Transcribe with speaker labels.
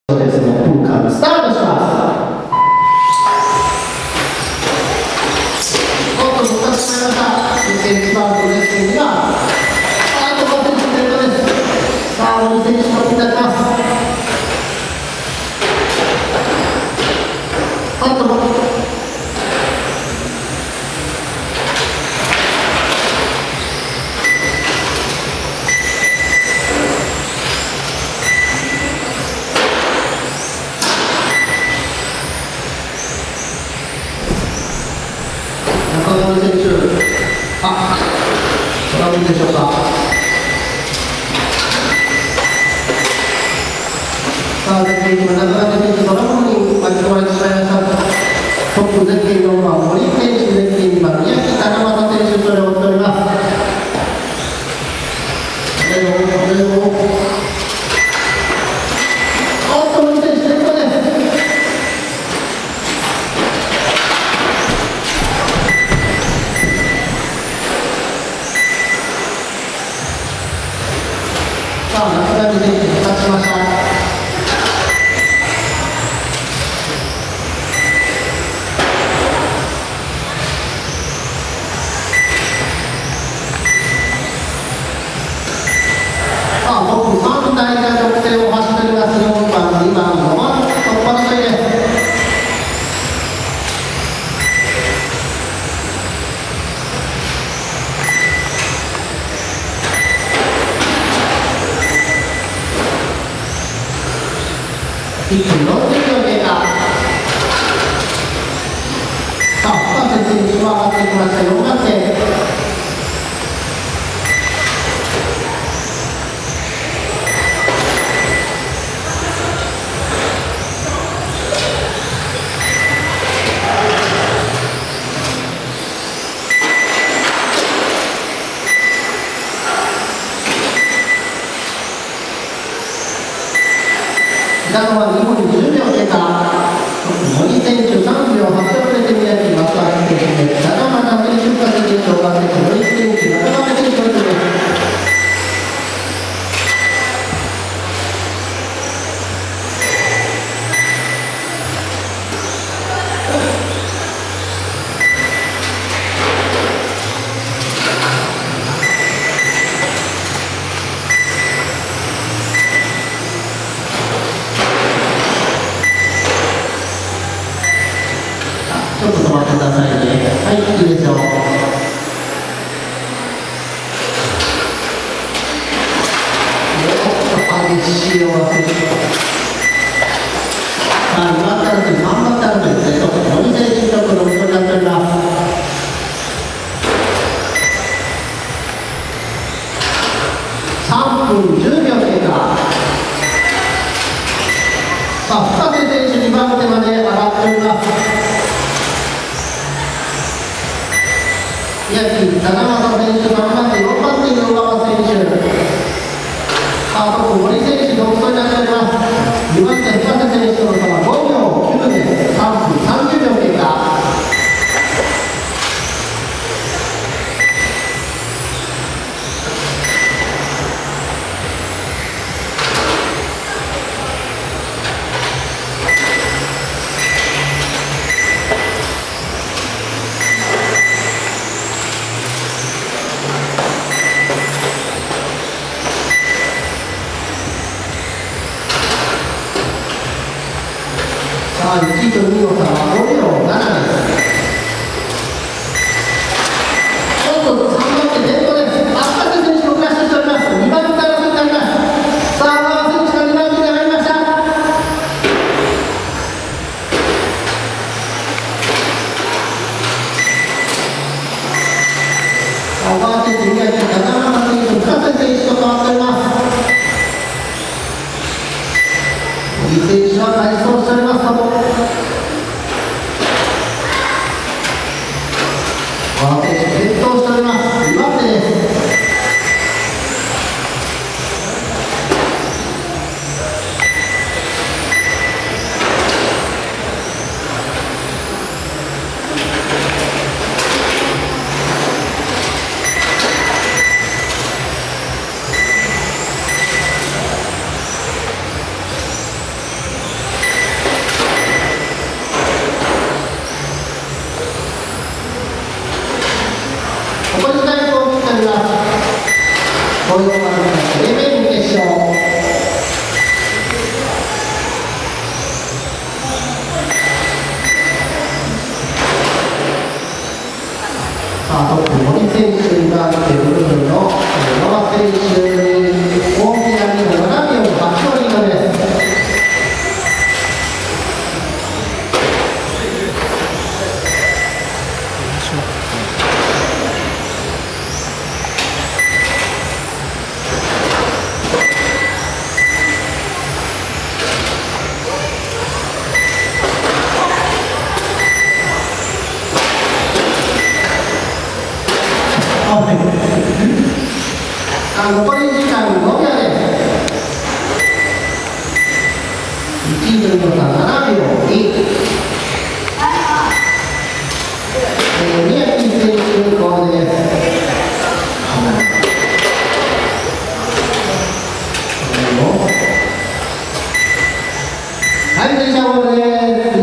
Speaker 1: そうですね、空間スタートします。おっと、動かしてしまいました。1番のレッスンが、あと5点のテンポです。さあ、森選手のになります。あと中上選手、トラブルでしょうか。さあ、絶景今、中上選手、トラブルに巻き込まれてしまいました。トップ絶景4番、森選手、絶景2番、宮城七夕選手、それを追っております。おっと、森選手、先頭です。さあ、中上選手、復活しました。トップ3台が得点を走っております。4番、2番、5番、突破争いです。1分40秒経過。さあ、深瀬選手は上がってきました。4番手。北川2分10秒経過。森選手3秒8遅れて宮城松明選手です。七夕選手、深瀬選手、小川選手、森選手、中川選手のです。ちょっと止まってくださいね。はい、いいでしょう。激しいおわせ。さあ、2番タルト、3番タルトですね。森選手のところになっております。3分10秒経過。さあ、深瀬選手2番手まで上がっております。宮城七夕選手、3番手、4番手に小川選手。さあ、トップ森選手、独走になっております。2番手、深瀬選手の差は5秒9で3分30秒経過。1位と2位の差は5秒7です。おっと、3番手、デッドです。深瀬選手もクラッシュしております。2番手争いになります。さあ、小川選手が2番手に上がりました。小川選手、宮城、七夕選手、深瀬選手と変わっております。森選手は快走しております。小川選手、転倒しております。2番手です。 残り時間5秒です。1位ということは7秒2。宮城選手ゴールです。はい、選手ゴールです。